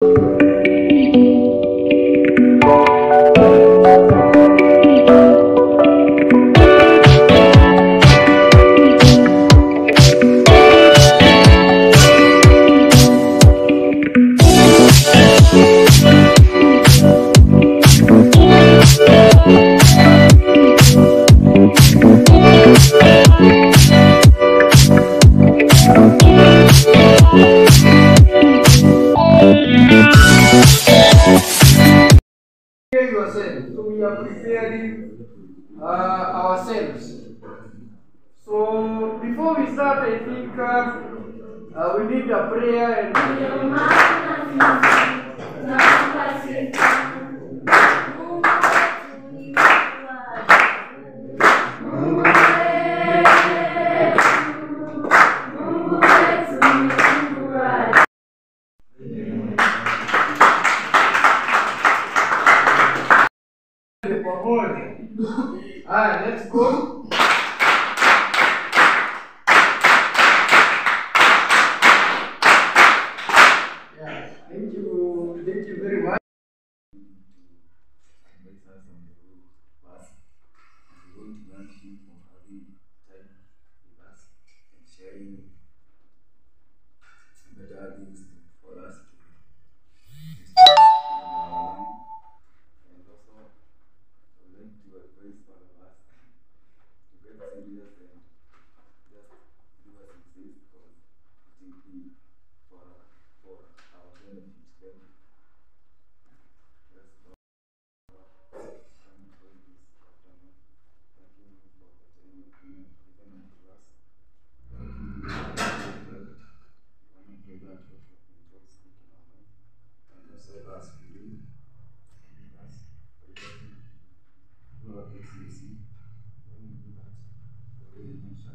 Yourself. So we are preparing ourselves. So before we start, I think we need a prayer and let's go. Yeah, thank you very much. We want to thank him for having time with us and sharing better things for us to and also I would like to advise all of us to get serious and just do as it says because it will be for our benefit. Then let's come for this afternoon. Thank you for the time you've given to us. I pray that what we have been taught speak in our mind and also as we read us forgetting our excellency when we do that the way we shall